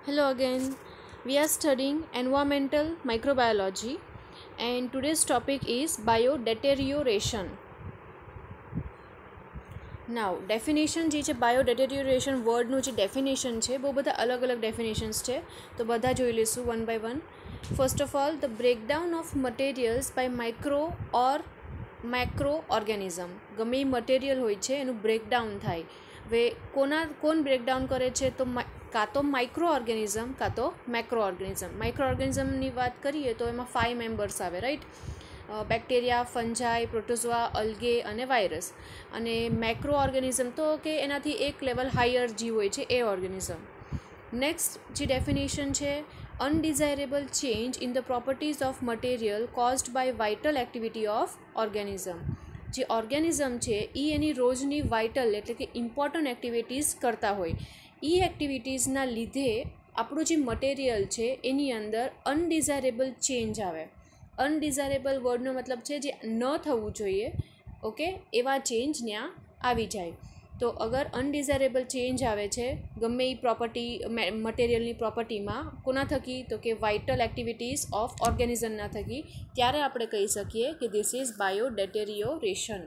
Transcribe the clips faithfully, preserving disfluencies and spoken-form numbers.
Hello again. We are studying environmental microbiology and today's topic is biodeterioration. Now, definition જે છે બાયોડેટેરિયોરેશન વર્ડનું જે definition છે બહુ બધા અલગ અલગ ડેફિનેશન્સ છે તો બધા જોઈ લઈશું one by one. First of all the breakdown of materials by micro or macro organism. ગમે એ મટીરિયલ હોય છે એનું બ્રેકડાઉન થાય. હવે કોના કોણ બ્રેકડાઉન કરે છે તો કાં તો માઇક્રો ઓર્ગેનિઝમ કાં તો મેક્રો ઓર્ગેનિઝમ. માઇક્રો ઓર્ગેનિઝમની વાત કરીએ તો એમાં ફાઇવ મેમ્બર્સ આવે, right? Bacteria, fungi, protozoa, algae અને વાયરસ. અને મેક્રો ઓર્ગેનિઝમ તો કે એનાથી એક લેવલ હાયર જીવ હોય છે એ ઓર્ગેનિઝમ. નેક્સ્ટ જે ડેફિનેશન છે, undesirable change in the properties of material caused by vital activity of organism. જે ઓર્ગેનિઝમ છે એ એની રોજની વાઇટલ એટલે કે ઇમ્પોર્ટન્ટ એક્ટિવિટીઝ કરતા હોય, એ એક્ટિવિટીઝના લીધે આપણું જે મટીરિયલ છે એની અંદર અનડિઝાયરેબલ ચેન્જ આવે. અનડિઝાયરેબલ વર્ડનો મતલબ છે જે ન થવું જોઈએ, ઓકે, એવા ચેન્જ ત્યાં આવી જાય. તો અગર અનડિઝાયરેબલ ચેન્જ આવે છે ગમે એ પ્રોપર્ટી મટીરિયલની પ્રોપર્ટીમાં કોના થકી તો કે વાઇટલ એક્ટિવિટીઝ ઓફ ઓર્ગેનિઝમના થકી, ત્યારે આપણે કહી શકીએ કે this is biodeterioration.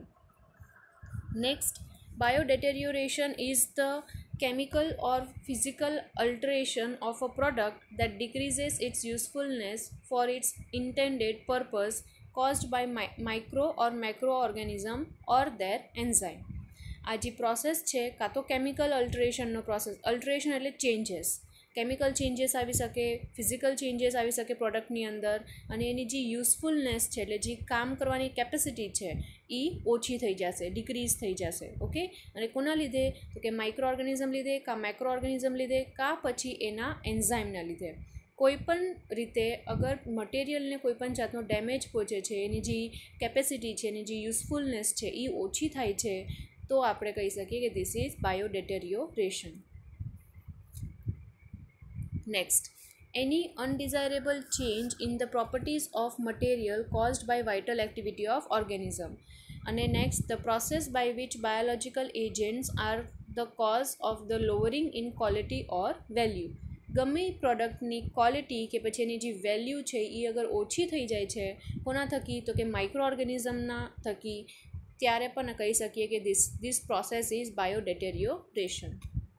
Next, biodeterioration is the chemical or physical alteration of a product that decreases its usefulness for its intended purpose caused by mi- micro or macroorganism or their enzyme. આ જે process છે કાં તો chemical અલ્ટરેશનનો process, અલ્ટરેશન એટલે changes, chemical changes આવી શકે, physical changes આવી શકે પ્રોડક્ટની અંદર, અને એની જે યુઝફુલનેસ છે એટલે જે કામ કરવાની કેપેસિટી છે એ ઓછી થઈ જશે, ડિક્રીઝ થઈ જશે, ઓકે. અને કોના લીધે તો કે માઇક્રો ઓર્ગેનિઝમ લીધે, કાં મેક્રો ઓર્ગેનિઝમ લીધે, કાં પછી એના એન્ઝાઇમના લીધે. કોઈપણ રીતે અગર મટીરિયલને કોઈપણ જાતનો ડેમેજ પહોંચે છે, એની જે કેપેસિટી છે, એની જે યુઝફુલનેસ છે એ ઓછી થાય છે, તો આપણે કહી શકીએ કે this is biodeterioration. Next, any undesirable change in the properties of material caused by vital activity of organism. અને next, the process by which biological agents are the cause of the lowering in quality or value. ગમે પ્રોડક્ટની quality કે પછી એની જે value છે એ અગર ઓછી થઈ જાય છે કોના થકી તો કે માઇક્રો ઓર્ગેનિઝમના થકી, ત્યારે પણ કહી શકીએ કે this this process is biodeterioration.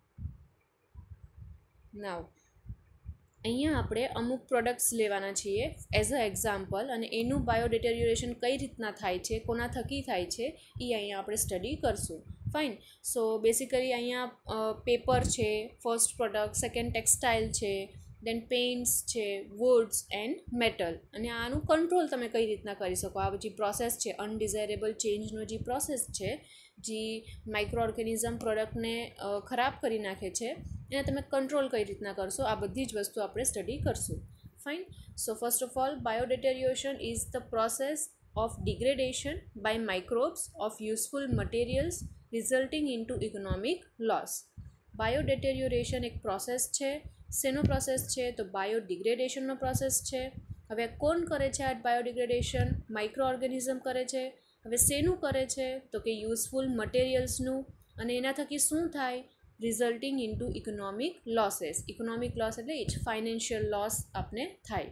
Now અહીંયા આપણે અમુક પ્રોડક્ટ્સ લેવાના છીએ એઝ અ એક્ઝામ્પલ, અને એનું બાયોડેટેરિયોરેશન કઈ રીતના થાય છે, કોના થકી થાય છે એ અહીંયા આપણે સ્ટડી કરશું. ફાઇન. સો બેસિકલી અહીંયા પેપર છે ફર્સ્ટ પ્રોડક્ટ, સેકન્ડ ટેક્સટાઇલ છે, દેન પેઇન્ટ્સ છે, વુડ્સ એન્ડ મેટલ. અને આનું કંટ્રોલ તમે કઈ રીતના કરી શકો, આ જે પ્રોસેસ છે અનડિઝાયરેબલ ચેન્જનો જે પ્રોસેસ છે, જે માઇક્રો ઓર્ગેનિઝમ પ્રોડક્ટને ખરાબ કરી નાખે છે, એને તમે કંટ્રોલ કઈ રીતના કરશો, આ બધી જ વસ્તુ આપણે સ્ટડી કરશું. Fine. So first of all, biodeterioration is the process of degradation by microbes of useful materials resulting into economic loss. Biodeterioration એક પ્રોસેસ છે. શેનો પ્રોસેસ છે તો બાયોડિગ્રેડેશનનો પ્રોસેસ છે. હવે કોણ કરે છે આ બાયોડિગ્રેડેશન? માઇક્રો ઓર્ગેનિઝમ કરે છે. હવે શેનું કરે છે તો કે યુઝફુલ મટીરિયલ્સનું. અને એના થકી શું થાય? Resulting into economic losses. Economic loss એટલે જ ફાઇનાન્શિયલ લોસ આપને થાય.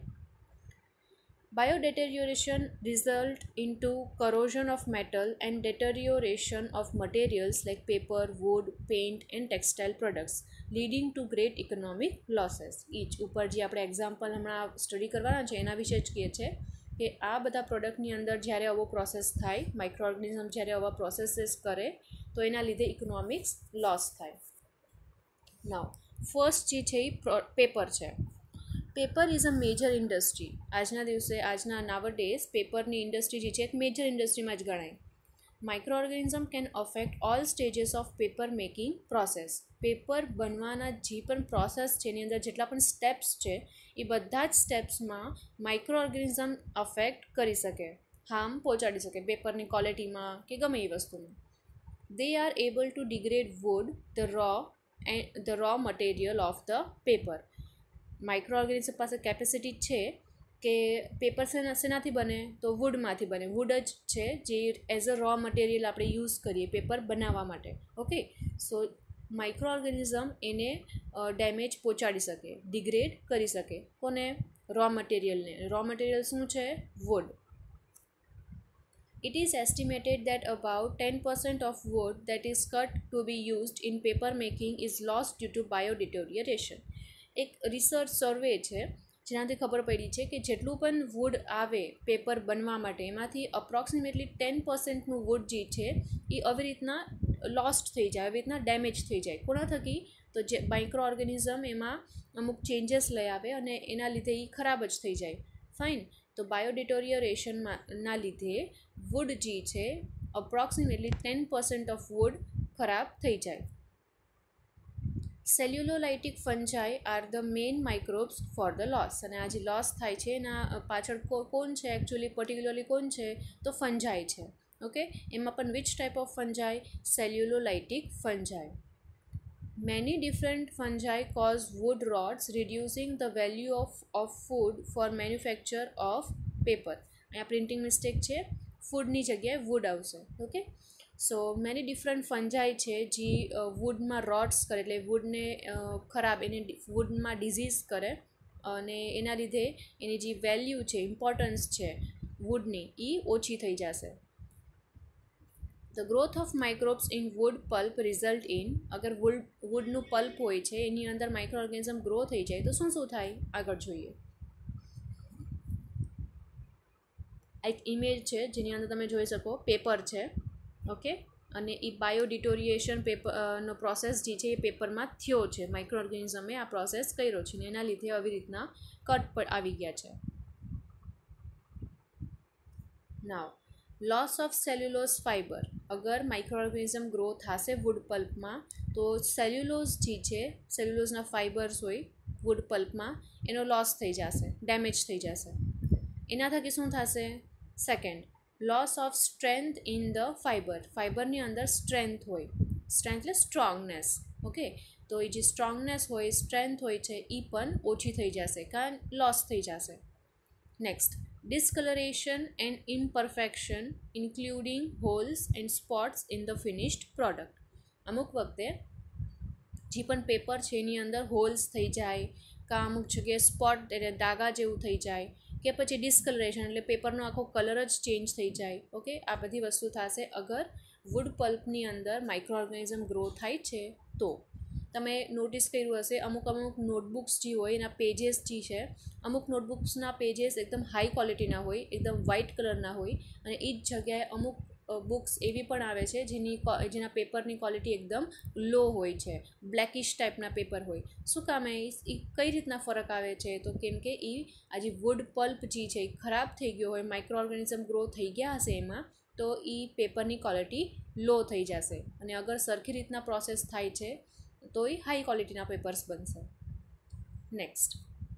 Biodeterioration result into corrosion of metal and deterioration of materials like paper, wood, paint and textile products, leading to great economic losses. each ઉપર જે આપણે example હમણાં study કરવાના છે એના વિશે જ કહે છે કે આ બધા પ્રોડક્ટની અંદર જ્યારે આવો પ્રોસેસ થાય, માઇક્રો ઓર્ગેનિઝમ જ્યારે આવા પ્રોસેસીસ કરે તો એના લીધે ઇકોનોમિક્સ લોસ થાય. નાવ ફર્સ્ટ જે છે એ પેપર છે. Paper is a major industry. આજના દિવસે આજના નાવડેઝ પેપરની ઇન્ડસ્ટ્રી જે છે એક મેજર ઇન્ડસ્ટ્રીમાં જ ગણાય. Micro organism can affect all stages of paper making process. Paper બનવાના જે પણ પ્રોસેસ છે એની અંદર જેટલા પણ સ્ટેપ્સ છે એ બધા જ સ્ટેપ્સમાં માઇક્રો ઓર્ગેનિઝમ અફેક્ટ કરી શકે, હાર્મ પહોંચાડી શકે પેપરની ક્વોલિટીમાં કે ગમે એ વસ્તુમાં. They are able to degrade wood, the raw and the raw material of the paper. Micro organism પાસે કેપેસિટી છે કે પેપર શેનાથી બને તો વુડમાંથી બને. વુડ જ છે જે એઝ અ રો મટીરિયલ આપણે યુઝ કરીએ પેપર બનાવવા માટે, ઓકે. સો માઇક્રો ઓર્ગેનિઝમ એને ડેમેજ પહોંચાડી શકે, ડિગ્રેડ કરી શકે. કોને? રો મટીરિયલને. રો મટીરિયલ શું છે? Wood. It is estimated that about ten percent of wood that is cut to be used in paper making is lost due to biodeterioration. એક research survey છે જેનાથી ખબર પડી છે કે જેટલું પણ વુડ આવે પેપર બનવા માટે એમાંથી અપ્રોક્સિમેટલી ટેન પર્સન્ટનું વુડ જે છે એ આવી રીતના લોસ્ટ થઈ જાય, આવી રીતના ડેમેજ થઈ જાય. કોના થકી? તો જે માઇક્રો ઓર્ગેનિઝમ એમાં અમુક ચેન્જીસ લઈ આવે અને એના લીધે એ ખરાબ જ થઈ જાય. ફાઇન. તો બાયોડિટોરિયરેશનમાં ના લીધે વુડ જે છે approximately ten percent of wood ખરાબ થઈ જાય. Cellulolytic fungi are the main microbes for the loss. અને આ જે લોસ થાય છે એના પાછળ કોણ છે? એકચ્યુઅલી પર્ટિક્યુલરલી કોણ છે? તો ફંજાઈ છે. ઓકે. એમાં પણ which type of fungi? Cellulolytic fungi. Many different fungi cause wood rots, reducing the value of, of food for manufacture of paper. અહીંયા પ્રિન્ટિંગ મિસ્ટેક છે, ફૂડની જગ્યાએ વુડ આવશે. Okay. So many different fungi છે જે વુડમાં રોટ્સ કરે, એટલે વુડને ખરાબ, એને વુડમાં ડિઝીઝ કરે અને એના લીધે એની જે વેલ્યુ છે, ઇમ્પોર્ટન્સ છે વુડની, એ ઓછી થઈ જશે. The growth of microbes in wood pulp result in, અગર વુડ વુડનું પલ્પ હોય છે એની અંદર માઇક્રો ઓર્ગેનિઝમ ગ્રો થઈ જાય તો શું શું થાય? આગળ જોઈએ. એક ઇમેજ છે જેની અંદર તમે જોઈ શકો પેપર છે. ઓકે. અને એ બાયોડિટોરિએશન પેપર નો પ્રોસેસ જે છે એ પેપરમાં થયો છે. માઇક્રો ઓર્ગેનિઝમે આ પ્રોસેસ કર્યો છે ને એના લીધે આવી રીતના કટ પર આવી ગયા છે. Now loss of cellulose fibre. અગર માઇક્રો ઓર્ગેનિઝમ ગ્રો થશે વુડ પલ્પમાં તો સેલ્યુલોઝ જે છે, સેલ્યુલોઝના ફાઇબર્સ હોય વુડ પલ્પમાં, એનો લોસ થઈ જશે, ડેમેજ થઈ જશે. એના થકી શું થશે? Second, loss of strength in the fibre. ફાઇબરની અંદર સ્ટ્રેન્થ હોય, સ્ટ્રેન્થ એટલે સ્ટ્રોંગનેસ. ઓકે. તો એ જે સ્ટ્રોંગનેસ હોય, સ્ટ્રેન્થ હોય છે એ પણ ઓછી થઈ જશે, કારણ લોસ થઈ જશે. Next, discoloration and imperfection including holes and spots in the finished product. અમુક વખતે જે પણ પેપર છે એની અંદર હોલ્સ થઈ જાય, કાં અમુક જગ્યાએ સ્પોટ એટલે ડાઘા જેવું થઈ જાય, કે પછી ડિસ્કલરેશન એટલે પેપરનો આખો કલર જ ચેન્જ થઈ જાય. ઓકે. આ બધી વસ્તુ થશે અગર વુડ પલ્પની અંદર માઇક્રો ઓર્ગેનિઝમ ગ્રો થાય છે તો. તમે નોટિસ કર્યું હશે અમુક અમુક નોટબુક્સ જે હોય એના પેजेस જે છે, અમુક નોટબુક્સના પેजेस એકદમ હાઈ ક્વોલિટીના હોય, એકદમ વ્હાઇટ કલરના હોય, અને એ જ જગ્યાએ અમુક બુક્સ એવી પણ આવે છે જેની જેના પેપરની ક્વોલિટી એકદમ લો હોય છે, બ્લેકિશ ટાઈપના પેપર હોય. શું કામ એ એ કઈ રીતના ફરક આવે છે? તો કેમ કે એ આ જે વુડ પલ્પ જે છે એ ખરાબ થઈ ગયો હોય, માઇક્રો ઓર્ગેનિઝમ ગ્રો થઈ ગયા હશે એમાં, તો એ પેપરની ક્વોલિટી લો થઈ જશે. અને અગર સરખી રીતના પ્રોસેસ થાય છે તો એ હાઈ ક્વોલિટીના પેપર્સ બનશે. Next,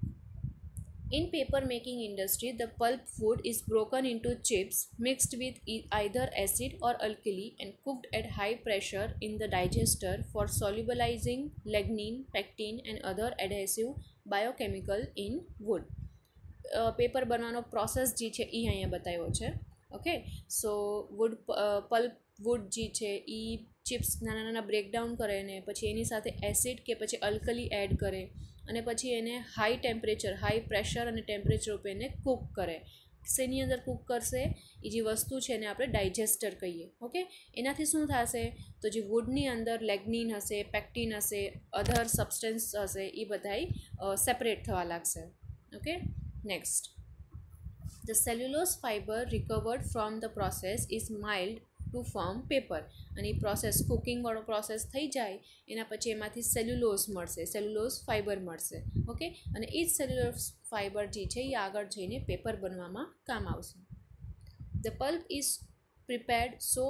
in paper making industry the pulp food is broken into chips mixed with either acid or alkali and cooked at high pressure in the digester for solubilising lignin, pectin and other adhesive biochemical in wood. Paper બનવાનો process જે છે એ અહીંયા બતાવ્યો છે. Okay. So wood pulp wood જે છે એ chips નાના નાના બ્રેકડાઉન કરે ને પછી એની સાથે એસિડ કે પછી અલ્કલી એડ કરે અને પછી એને હાઈ ટેમ્પરેચર, હાઈ પ્રેશર અને ટેમ્પરેચર ઉપર એને કૂક કરે. શેની અંદર કૂક કરશે? એ જે વસ્તુ છે એને આપણે ડાયજેસ્ટર કહીએ. ઓકે. એનાથી શું થશે? તો જે વુડની અંદર લેગ્નિન હશે, પેક્ટિન હશે, અધર સબસ્ટન્સ હશે, એ બધાય સેપરેટ થવા લાગશે. Okay. Next, the cellulose fibre recovered from the process is mild to form paper. અને એ પ્રોસેસ કુકિંગવાળો પ્રોસેસ થઈ જાય એના પછી એમાંથી સેલ્યુલોઝ મળશે, સેલ્યુલોઝ ફાઇબર મળશે. ઓકે. અને એ જ સેલ્યુલોઝ ફાઇબર જે છે એ આગળ જઈને પેપર બનવામાં કામ આવશે. The pulp is prepared so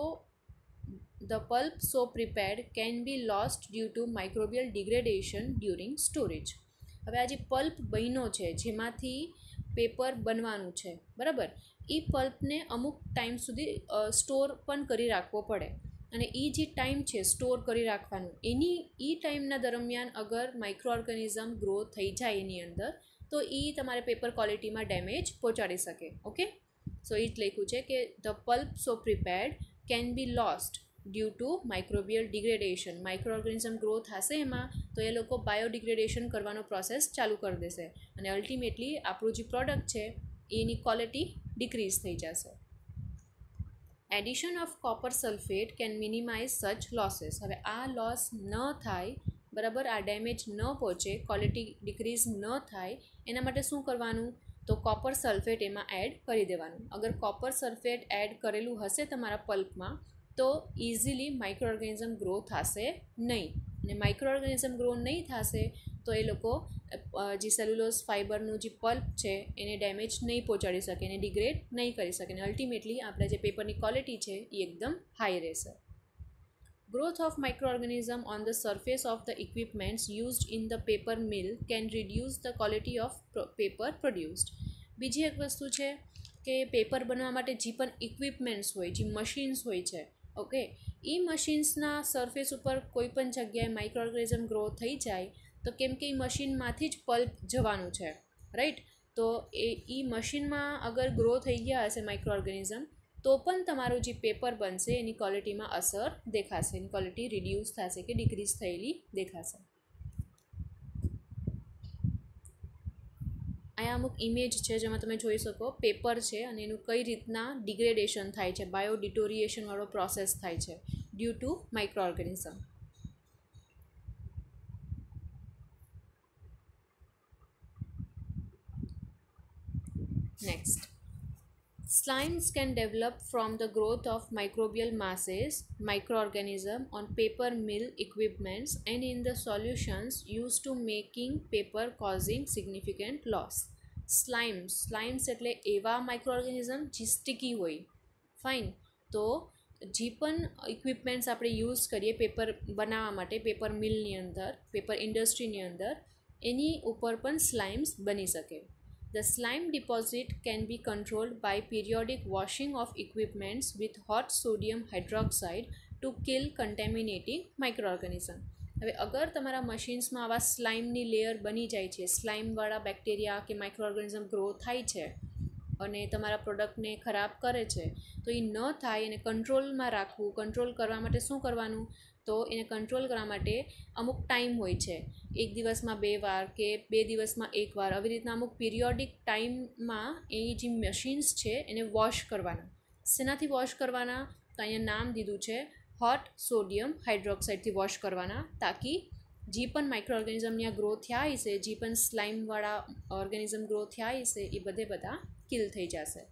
the pulp so prepared can be lost due to microbial degradation during storage. હવે આ જે પલ્પ બન્યો છે જેમાંથી પેપર બનવાનું છે, બરાબર, એ પલ્પને અમુક ટાઈમ સુધી સ્ટોર પણ કરી રાખવો પડે. અને એ જે ટાઈમ છે સ્ટોર કરી રાખવાનું, એની એ ટાઈમના દરમિયાન અગર માઇક્રો ઓર્ગેનિઝમ ગ્રો થઈ જાય એની અંદર તો એ તમારે પેપર ક્વોલિટીમાં ડેમેજ પહોંચાડી શકે. ઓકે. સો એ જ લખ્યું છે કે the pulp so prepared can be lost due to microbial degradation. Micro organism grow થશે એમાં તો એ લોકો બાયોડિગ્રેડેશન કરવાનો પ્રોસેસ ચાલુ કરી દેશે અને અલ્ટિમેટલી આપણું જે પ્રોડક્ટ છે એની ક્વોલિટી ડિક્રીઝ થઈ જશે. Addition of copper sulphate can minimise such losses. હવે આ લોસ ન થાય, બરાબર, આ ડેમેજ ન પહોંચે, ક્વોલિટી ડિક્રીઝ ન થાય એના માટે શું કરવાનું? તો કોપર સલ્ફેટ એમાં એડ કરી દેવાનું. અગર કોપર સલ્ફેટ એડ કરેલું હશે તમારા પલ્પમાં તો ઇઝીલી માઇક્રો ઓર્ગેનિઝમ ગ્રો થશે નહીં. અને માઇક્રો ઓર્ગેનિઝમ ગ્રો નહીં થશે તો એ લોકો જે સેલ્યુલોઝ ફાઇબરનું જે પલ્પ છે એને ડેમેજ નહીં પહોંચાડી શકે, એને ડિગ્રેડ નહીં કરી શકે અને અલ્ટિમેટલી આપણે જે પેપરની ક્વોલિટી છે એ એકદમ હાઈ રહેશે. Growth of microorganisms on the surface of the equipments used in the paper mill can reduce the quality of paper produced. બીજી એક વસ્તુ છે કે પેપર બનવા માટે જે પણ ઇક્વિપમેન્ટ્સ હોય, જે મશીન્સ હોય છે, ઓકે, એ મશીન્સના સરફેસ ઉપર કોઈ પણ જગ્યાએ માઇક્રો ઓર્ગેનિઝમ ગ્રો થઈ જાય તો કેમ કે એ મશીનમાંથી જ પલ્પ જવાનું છે, રાઈટ? તો એ એ મશીનમાં અગર ગ્રો થઈ ગયા હશે માઇક્રો ઓર્ગેનિઝમ તો પણ તમારું જે પેપર બનશે એની ક્વોલિટીમાં અસર દેખાશે, એની ક્વોલિટી રિડ્યુસ થશે કે ડિક્રીઝ થયેલી દેખાશે. અહીંયા અમુક ઇમેજ છે જેમાં તમે જોઈ શકો પેપર છે અને એનું કઈ રીતના ડિગ્રેડેશન થાય છે, બાયો ડિટોરિએશનવાળો પ્રોસેસ થાય છે due to micro organism. Next, slimes can develop from the growth of microbial masses, microorganisms on paper mill equipments and in the solutions used to making paper causing significant loss. Slimes, slimes એટલે એવા માઇક્રોઓર્ગેનિઝમ જે sticky હોય, fine. તો જે પણ equipments આપણે use કરીએ paper બનાવવા માટે પેપર મિલની અંદર, પેપર ઇન્ડસ્ટ્રીની અંદર, એની ઉપર પણ સ્લાઇમ્સ બની શકે. The slime deposit can be controlled by periodic washing of equipments with hot sodium hydroxide to kill contaminating microorganisms. હવે અગર તમારા મશીન્સમાં આવા સ્લાઇમની લેયર બની જાય છે, સ્લાઇમવાળા બેક્ટેરિયા કે માઇક્રો ઓર્ગેનિઝમ ગ્રો થાય છે અને તમારા પ્રોડક્ટને ખરાબ કરે છે, તો એ ન થાય એને કંટ્રોલમાં રાખવું. કંટ્રોલ કરવા માટે શું કરવાનું? તો એને કંટ્રોલ કરવા માટે અમુક ટાઈમ હોય છે, એક દિવસમાં બે વાર કે બે દિવસમાં એક વાર, આવી રીતના અમુક પિરિયોડિક ટાઈમમાં એ જે મશીન્સ છે એને વોશ કરવાના. શેનાથી વોશ કરવાના? તો અહીંયા નામ દીધું છે હોટ સોડિયમ હાઇડ્રોક્સાઇડથી વોશ કરવાના, તાકી જે પણ માઇક્રો ઓર્ગેનિઝમ ત્યાં ગ્રો થયા હશે, જે પણ સ્લાઇમવાળા ઓર્ગેનિઝમ ગ્રો થયા હશે એ બધે બધા કિલ થઈ જશે.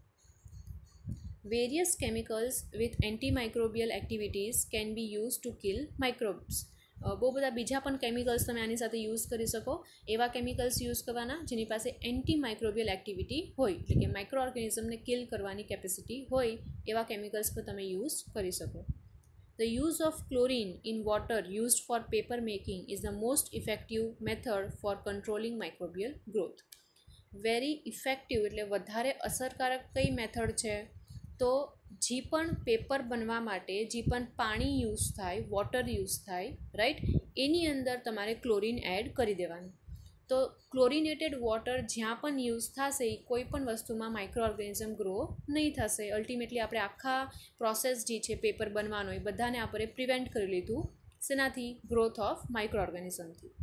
Various chemicals with antimicrobial activities can be used to kill microbes. બહુ બધા બીજા પણ કેમિકલ્સ તમે આની સાથે યુઝ કરી શકો. એવા કેમિકલ્સ યુઝ કરવાના જેની પાસે એન્ટી માઇક્રોબિયલ એક્ટિવિટી હોય, એટલે કે માઇક્રો ઓર્ગેનિઝમને કિલ કરવાની કેપેસિટી હોય એવા કેમિકલ્સ પર તમે યુઝ કરી શકો. The use of chlorine in water used for paper making is the most effective method for controlling microbial growth. Very effective એટલે વધારે અસરકારક કઈ મેથડ છે? તો જે પણ પેપર બનવા માટે જે પણ પાણી યુઝ થાય, વોટર યુઝ થાય, રાઈટ, એની અંદર તમારે ક્લોરિન એડ કરી દેવાનું. તો ક્લોરિનેટેડ વોટર જ્યાં પણ યુઝ થશે એ કોઈ પણ વસ્તુમાં માઇક્રો ઓર્ગેનિઝમ ગ્રો નહીં થશે. અલ્ટિમેટલી આપણે આખા પ્રોસેસ જે છે પેપર બનવાનો એ બધાને આપણે પ્રિવેન્ટ કરી લીધું. શેનાથી? ગ્રોથ ઓફ માઇક્રો ઓર્ગેનિઝમથી.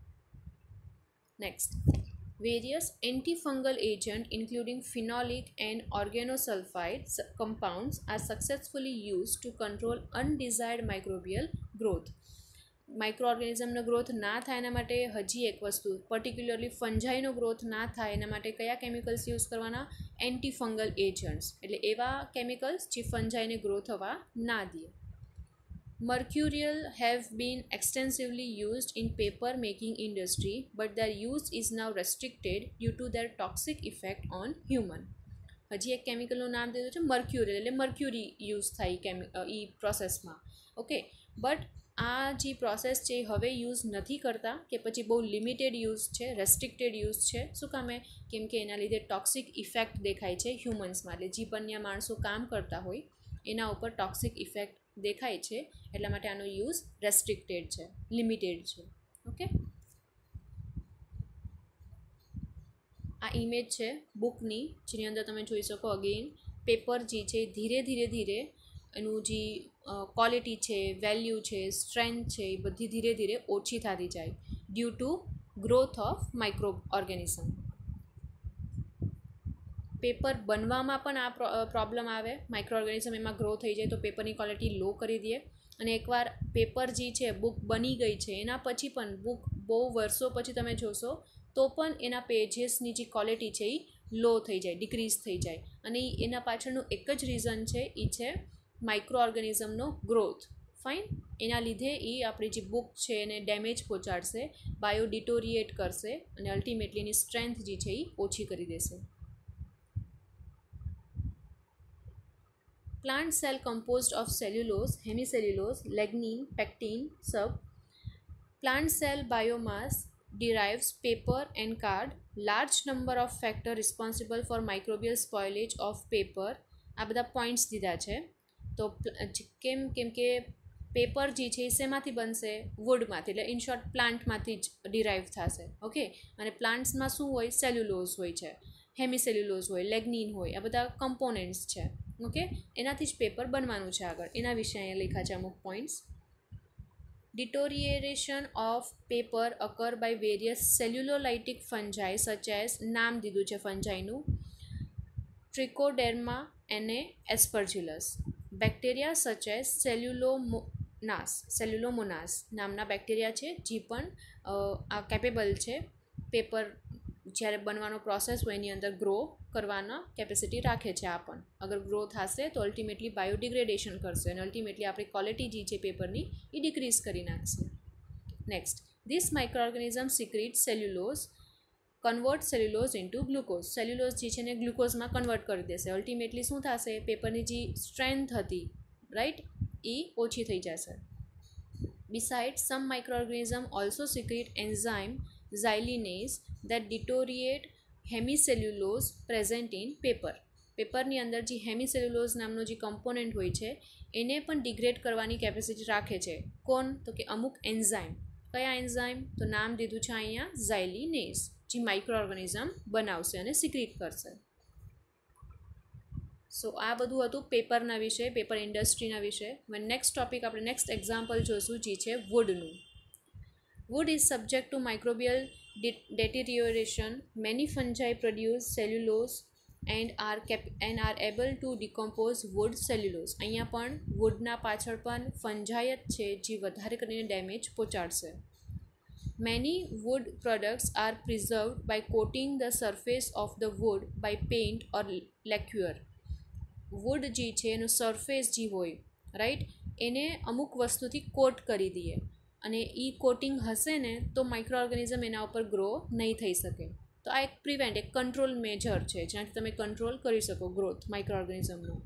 Next, various antifungal agents including phenolic and organosulfide compounds are successfully used to control undesired microbial growth. Micro ઓર્ગેનિઝમનો ગ્રોથ ના થાય એના માટે હજી એક વસ્તુ, પર્ટિક્યુલરલી ફંજાઈનો ગ્રોથ ના થાય એના માટે કયા કેમિકલ્સ યુઝ કરવાના? એન્ટીફંગલ એજન્ટ્સ, એટલે એવા કેમિકલ્સ જે ફંજાઈને ગ્રો થવા ના દે. Mercurial have been extensively used in paper making industry, but their use is now restricted due to their toxic effect on human. હજી એક કેમિકલનું નામ દીધું છે મર્ક્યુરિયલ, એટલે મર્ક્યુરી યુઝ થાય કેમિ એ પ્રોસેસમાં, ઓકે. બટ આ જે પ્રોસેસ છે હવે યુઝ નથી કરતા કે પછી બહુ લિમિટેડ યુઝ છે, રેસ્ટ્રિક્ટેડ યુઝ છે. શું કામે? કેમ કે એના લીધે ટોક્સિક ઇફેક્ટ દેખાય છે હ્યુમન્સમાં, એટલે જે પણ ત્યાં માણસો કામ કરતા હોય એના ઉપર ટોક્સિક ઇફેક્ટ દેખાય છે, એટલા માટે આનો યુઝ રેસ્ટ્રિક્ટેડ છે, લિમિટેડ છે, ઓકે. આ ઇમેજ છે બુકની, જેની અંદર તમે જોઈ શકો અગેન પેપર જે છે ધીરે ધીરે ધીરે એનું જે ક્વોલિટી છે, વેલ્યુ છે, સ્ટ્રેન્થ છે, એ બધી ધીરે ધીરે ઓછી થતી જાય due to growth of micro organism. Paper બનવામાં પણ આ પ્રોબ્લેમ આવે. માઇક્રો ઓર્ગેનિઝમ એમાં ગ્રો થઈ જાય તો પેપરની ક્વોલિટી લો કરી દે, અને એકવાર પેપર જે છે બુક બની ગઈ છે એના પછી પણ બુક બહુ વર્ષો પછી તમે જોશો તો પણ એના પેજીસની જે ક્વોલિટી છે એ લો થઈ જાય, ડિક્રીઝ થઈ જાય. અને એના પાછળનું એક જ રીઝન છે, એ છે માઇક્રો ઓર્ગેનિઝમનો ગ્રોથ. ફાઇન. એના લીધે એ આપણી જે બુક છે એને ડેમેજ પહોંચાડશે, બાયોડિટોરિએટ કરશે, અને અલ્ટિમેટલી એની સ્ટ્રેન્થ જે છે એ ઓછી કરી દેશે. Plant cell composed of cellulose, hemicellulose, lignin, pectin, sub. Plant cell biomass derives paper and card. Large number of factors responsible for microbial spoilage of paper. આ બધા પોઈન્ટ્સ દીધા છે. તો કેમ કેમ કે પેપર જે છે એ શેમાંથી બનશે? વુડમાંથી, એટલે ઇન શોર્ટ પ્લાન્ટમાંથી જ ડિરાઈવ થશે. ઓકે. અને પ્લાન્ટ્સમાં શું હોય? સેલ્યુલોઝ હોય છે, હેમિસેલ્યુલોઝ હોય, લેગ્નિન હોય, આ બધા કમ્પોનેન્ટ્સ છે. ઓકે. એનાથી જ પેપર બનવાનું છે. આગળ એના વિશે અહીંયા લખ્યા છે અમુક points. Deterioration of paper occur by various cellulolytic fungi such as, નામ દીધું છે ફંજાઈનું, Trichoderma અને Aspergillus. Bacteria such as Cellulomonas, Cellulomonas નામના બેક્ટેરિયા છે જે પણ આ કેપેબલ છે પેપર જ્યારે બનવાનો પ્રોસેસ હોય એની અંદર ગ્રો કરવાના કેપેસિટી રાખે છે. આ પણ અગર ગ્રો થશે તો અલ્ટિમેટલી બાયોડિગ્રેડેશન કરશે અને અલ્ટિમેટલી આપણી ક્વોલિટી જે છે પેપરની એ ડિક્રીઝ કરી નાખશે. Next, this micro organism secrete cellulose, convert cellulose into glucose. Cellulose જે છે ને ગ્લુકોઝમાં કન્વર્ટ કરી દેશે. અલ્ટિમેટલી શું થશે? પેપરની જે સ્ટ્રેન્થ હતી, રાઈટ, એ ઓછી થઈ જશે. Beside some micro organism also secrete enzyme xylinase that deteriorate hemicellulose present in paper. પેપરની અંદર જે હેમિસેલ્યુલોઝ નામનો જે કમ્પોનન્ટ હોય છે એને પણ ડિગ્રેડ કરવાની કેપેસિટી રાખે છે. કોણ? તો કે અમુક એન્ઝાઇમ. કયા એન્ઝાઇમ? તો નામ દીધું છે અહીંયા ઝાયલિનેઝ, જે માઇક્રો ઓર્ગેનિઝમ બનાવશે અને સિક્રીટ કરશે. સો આ બધું હતું પેપરના વિશે, પેપર ઇન્ડસ્ટ્રીના વિશે. હવે નેક્સ્ટ ટોપિક આપણે નેક્સ્ટ એક્ઝામ્પલ જોઈશું જે છે વુડનું. Wood is subject to microbial de- deterioration. Many fungi produce cellulose and are cap- and are able to decompose wood cellulose. અહીંયા પણ વુડના પાછળ પણ ફંજાઈ જ છે જે વધારે કરીને ડેમેજ પહોંચાડશે. Many wood products are preserved by coating the surface of the wood by paint or lacquer. Wood જે છે એનું સરફેસ જે હોય, રાઈટ, એને અમુક વસ્તુથી કોટ કરી દઈએ અને એ કોટિંગ હશે ને તો માઇક્રો ઓર્ગેનિઝમ એના ઉપર ગ્રો નહીં થઈ શકે. તો આ એક પ્રિવેન્ટ, એક કંટ્રોલ મેજર છે જ્યાંથી તમે કંટ્રોલ કરી શકો ગ્રોથ માઇક્રો ઓર્ગેનિઝમનો.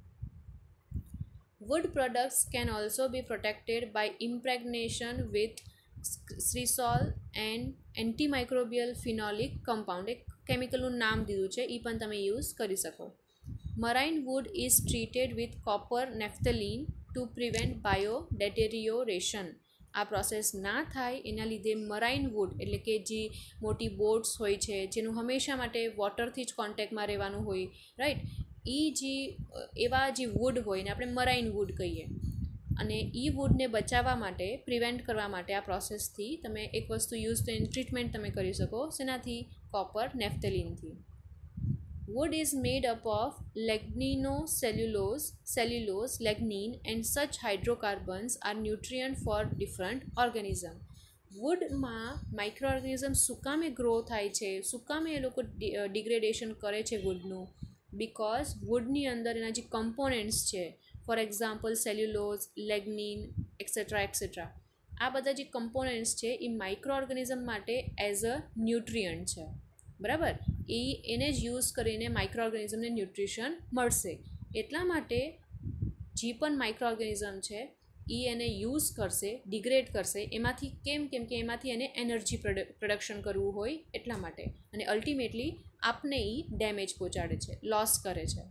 Wood products can also be protected by impregnation with creosol and antimicrobial phenolic compound. એક કેમિકલનું નામ દીધું છે, એ પણ તમે યુઝ કરી શકો. Marine wood is treated with copper naphthalene to prevent bio deterioration. આ પ્રોસેસ ના થાય એના લીધે મરાઇન વુડ એટલે કે જે મોટી બોટ્સ હોય છે જેનું હંમેશા માટે વોટરથી જ કોન્ટેક્ટમાં રહેવાનું હોય, રાઈટ, એ જે એવા જે વુડ હોય ને આપણે મરાઇન વુડ કહીએ. અને એ વુડને બચાવવા માટે, પ્રિવેન્ટ કરવા માટે આ પ્રોસેસથી તમે એક વસ્તુ યુઝ તો એની ટ્રીટમેન્ટ તમે કરી શકો. શેનાથી? કોપર નેફ્થેલિનથી. Wood is made up of lignocellulose, cellulose, lignin and such hydrocarbons are nutrient for different organism. વુડમાં માઇક્રો ઓર્ગેનિઝમ શું કામે ગ્રો થાય છે, શું કામે એ લોકો ડિગ્રેડેશન કરે છે વુડનું? બિકોઝ વુડની અંદર એના જે કમ્પોનન્ટ્સ છે, for example cellulose, lignin etcetera etcetera, આ બધા જે કમ્પોનન્ટ્સ છે એ માઇક્રો ઓર્ગેનિઝમ માટે એઝ અ ન્યુટ્રિયન્ટ છે. બરાબર, એ એને જ યુઝ કરીને માઇક્રો ઓર્ગેનિઝમને ન્યુટ્રિશન મળશે. એટલા માટે જે પણ માઇક્રો ઓર્ગેનિઝમ છે એ એને યુઝ કરશે, ડિગ્રેડ કરશે. એમાંથી કેમ? કેમ કે એમાંથી એને એનર્જી પ્રોડક્શન કરવું હોય એટલા માટે. અને અલ્ટિમેટલી આપને એ ડેમેજ પહોંચાડે છે, લોસ કરે છે.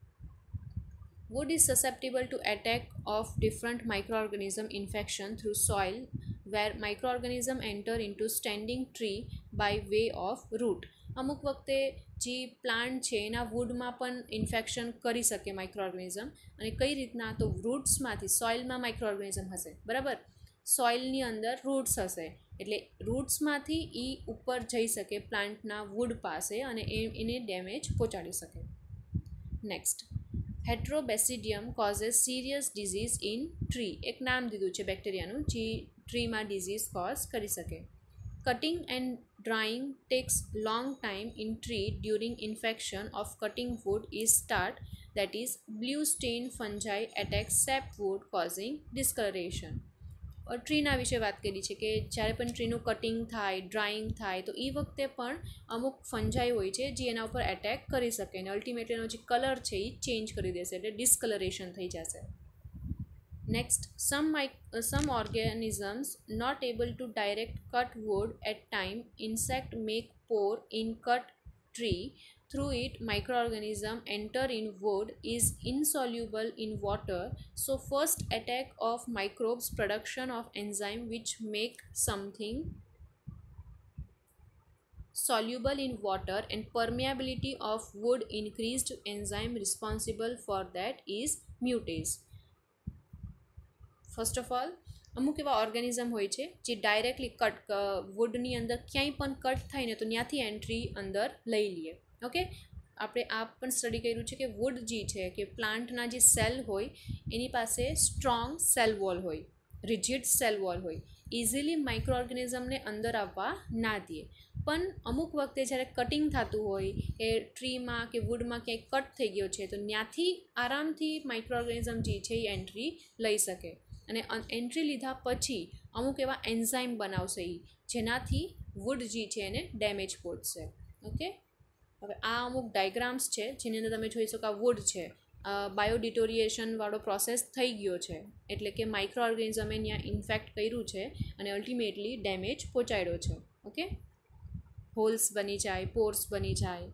Wood is susceptible to attack of different microorganism infection through soil where microorganism enter into standing tree by way of root. અમુક વખતે જે પ્લાન્ટ છે એના વુડમાં પણ ઇન્ફેક્શન કરી શકે માઇક્રો ઓર્ગેનિઝમ. અને કઈ રીતના? તો રૂટ્સમાંથી, સોઇલમાં માઇક્રો ઓર્ગેનિઝમ હશે, બરાબર, સોઇલની અંદર રૂટ્સ હશે, એટલે રૂટ્સમાંથી એ ઉપર જઈ શકે પ્લાન્ટના વુડ પાસે અને એ એને ડેમેજ પહોંચાડી શકે. Next, heterobasidion causes serious disease in tree. એક નામ દીધું છે બેક્ટેરિયાનું જે ટ્રીમાં ડિઝીઝ કોઝ કરી શકે. Cutting and drying takes long time in tree during infection of cutting wood is start, that is blue stain fungi attack sapwood causing discoloration. ટ્રીના વિશે વાત કરી છે કે જ્યારે પણ ટ્રીનું કટિંગ થાય, ડ્રાઈંગ થાય તો એ વખતે પણ અમુક ફંજાઈ હોય છે જે એના ઉપર એટેક કરી શકે અને અલ્ટિમેટલી એનો જે કલર છે એ ચેન્જ કરી દેશે, એટલે ડિસ્કલરેશન થઈ જશે. Next, some, uh, some organisms not able to direct cut wood at time, insect make pore in cut tree. Through it, microorganism enter in wood is insoluble in water. So first attack of microbes production of enzyme which make something soluble in water and permeability of wood increased. Enzyme responsible for that is mutase. First of all, અમુક એવા organism હોય છે જે directly cut વુડની અંદર ક્યાંય પણ cut થાય ને તો ત્યાંથી એન્ટ્રી અંદર લઈ લઈએ. ઓકે, આપણે આ પણ સ્ટડી કર્યું છે કે વુડ જે છે કે પ્લાન્ટના જે સેલ હોય એની પાસે સ્ટ્રોંગ સેલ વોલ હોય, રિજિડ સેલ વોલ હોય, ઇઝીલી માઇક્રો ઓર્ગેનિઝમને અંદર આવવા ના દે. પણ અમુક વખતે જ્યારે કટિંગ થતું હોય કે ટ્રીમાં કે વુડમાં ક્યાંય કટ થઈ ગયો છે તો ત્યાંથી આરામથી માઇક્રો ઓર્ગેનિઝમ જે છે એ એન્ટ્રી લઈ શકે અને એન્ટ્રી લીધા પછી અમુક એવા એન્ઝાઇમ બનાવશે એ જેનાથી વુડ જે છે એને ડેમેજ પહોંચશે. ઓકે, હવે આ અમુક ડાયગ્રામ્સ છે જેની અંદર તમે જોઈ શકો આ વુડ છે, બાયોડિટોરિએશનવાળો પ્રોસેસ થઈ ગયો છે, એટલે કે માઇક્રો ઓર્ગેનિઝમે ત્યાં ઇન્ફેક્ટ કર્યું છે અને અલ્ટિમેટલી ડેમેજ પહોંચાડ્યો છે. ઓકે, હોલ્સ બની જાય, પોર્સ બની જાય.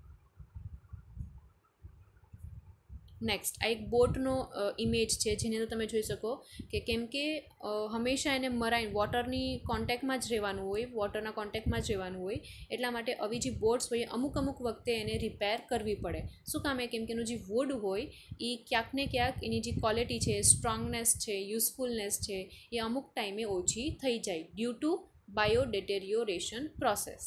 નેક્સ્ટ, આ એક બોટનો ઇમેજ છે જેની અંદર તમે જોઈ શકો કે કેમ કે હંમેશા એને મરાઈન વોટરની કોન્ટેક્ટમાં જ રહેવાનું હોય, વોટરના કોન્ટેક્ટમાં જ રહેવાનું હોય, એટલા માટે આવી જે બોટ્સ હોય અમુક અમુક વખતે એને રિપેર કરવી પડે. શું કામ? કેમ કે એનું જે વુડ હોય એ ક્યાંક ને ક્યાંક એની જે ક્વોલિટી છે, સ્ટ્રોંગનેસ છે, યુઝફુલનેસ છે એ અમુક ટાઈમે ઓછી થઈ જાય due to biodeterioration process.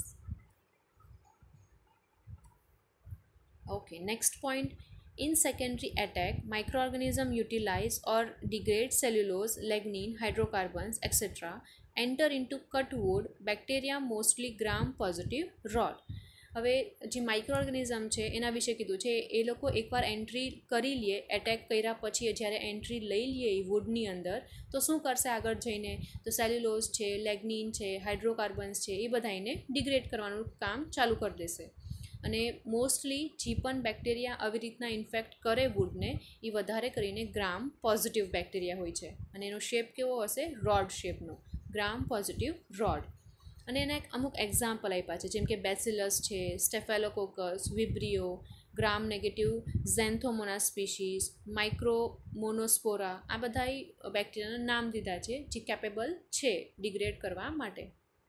Okay, next point. In secondary attack, microorganism utilize or degrade cellulose, lignin, hydrocarbons, et cetera. Enter into cut wood. Bacteria mostly gram positive rot. હવે જે માઇક્રો ઓર્ગેનિઝમ છે એના વિશે કીધું છે, એ લોકો એકવાર એન્ટ્રી કરી લે, એટેક કર્યા પછી જ્યારે એન્ટ્રી લઈ લે એ વુડની અંદર તો શું કરશે આગળ જઈને? તો સેલ્યુલોઝ છે, લેગ્નિન છે, હાઇડ્રોકાર્બન્સ છે એ બધા એને ડિગ્રેડ કરવાનું કામ ચાલુ કરી દેશે. અને મોસ્ટલી જે પણ બેક્ટેરિયા આવી રીતના ઇન્ફેક્ટ કરે વુડને એ વધારે કરીને ગ્રામ પોઝિટિવ બેક્ટેરિયા હોય છે અને એનો શેપ કેવો હશે? રોડ શેપનો, ગ્રામ પોઝિટિવ રોડ. અને એના એક અમુક એક્ઝામ્પલ આપ્યા છે જેમ કે બેસિલસ છે, સ્ટેફેલોકોકસ, વિબ્રિયો, ગ્રામ નેગેટિવ ઝેન્થોમોના સ્પીશીઝ, માઇક્રોમોનોસ્પોરા, આ બધા બેક્ટેરિયાના નામ દીધા છે જે કેપેબલ છે ડિગ્રેડ કરવા માટે.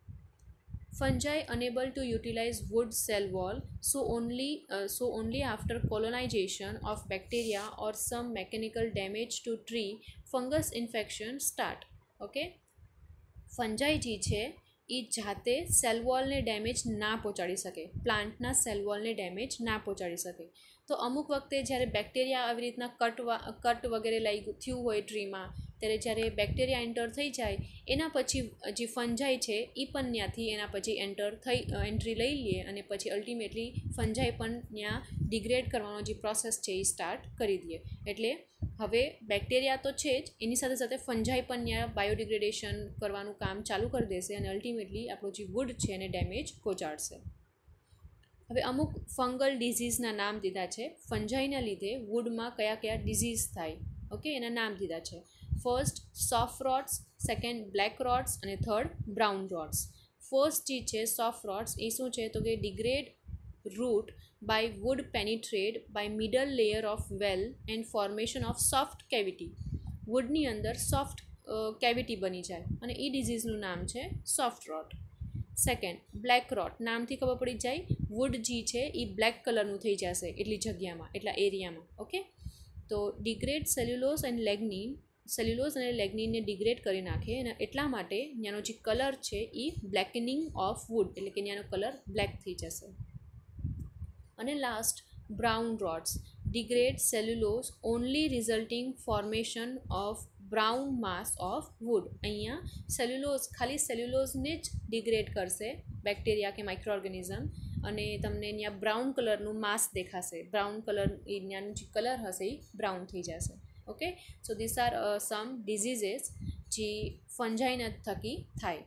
Fungi unable to utilize wood cell wall, so only uh, so only after colonization of bacteria or some mechanical damage to tree, fungus infection start. Okay, fungi જે છે એ જાતે સેલ વોલને ડેમેજ ના પહોંચાડી શકે, પ્લાન્ટના સેલ વોલને ડેમેજ ના પહોંચાડી શકે. તો અમુક વખતે જ્યારે બેક્ટેરિયા આવી રીતના કટ કટ વગેરે લઈ થયું હોય ટ્રીમાં, ત્યારે જ્યારે બેક્ટેરિયા એન્ટર થઈ જાય એના પછી જે ફંજાઈ છે એ પણ ત્યાંથી એના પછી એન્ટર થઈ એન્ટ્રી લઈ લે અને પછી અલ્ટિમેટલી ફંજાઈ પણ ત્યાં ડિગ્રેડ કરવાનો જે પ્રોસેસ છે એ સ્ટાર્ટ કરી દે. એટલે હવે બેક્ટેરિયા તો છે જ, એની સાથે સાથે ફંજાઈ પણ ત્યાં બાયોડિગ્રેડેશન કરવાનું કામ ચાલુ કરી દેશે અને અલ્ટિમેટલી આપણો જે વુડ છે એને ડેમેજ પહોંચાડશે. હવે અમુક ફંગલ ડિઝીઝના નામ દીધા છે, ફંજાઈના લીધે વુડમાં કયા કયા ડિઝીઝ થાય. ઓકે, એના નામ દીધા છે. First soft rots, second black rots અને થર્ડ બ્રાઉન રોટ્સ. ફર્સ્ટ જે છે સોફ્ટ રોટ્સ એ શું છે? તો કે degrade root by wood penetrate by middle layer of well and formation of soft cavity. વુડની અંદર સોફ્ટ કેવિટી બની જાય અને એ ડિઝીઝનું નામ છે soft rot. Second, black rot, નામથી ખબર પડી જાય વુડ જે છે એ બ્લેક કલરનું થઈ જશે એટલી જગ્યામાં, એટલા એરિયામાં. ઓકે, તો degrade cellulose and lignin, cellulose અને લેગ્નિનને ડિગ્રેડ કરી નાખે અને એટલા માટે ત્યાંનો જે કલર છે એ બ્લેકનિંગ ઓફ વુડ, એટલે કે ત્યાંનો કલર બ્લેક થઈ જશે. અને last, brown rods, degrade cellulose only resulting formation of brown mass of wood. અહીંયા સેલ્યુલોઝ, ખાલી સેલ્યુલોઝને જ ડિગ્રેડ કરશે બેક્ટેરિયા કે માઇક્રો ઓર્ગેનિઝમ, અને તમને અહીંયા બ્રાઉન કલરનું માસ દેખાશે. બ્રાઉન કલર, એરિયાનું જે કલર હશે એ બ્રાઉન થઈ જશે. Okay, so this are some diseases જે ફંજાઈના થકી થાય.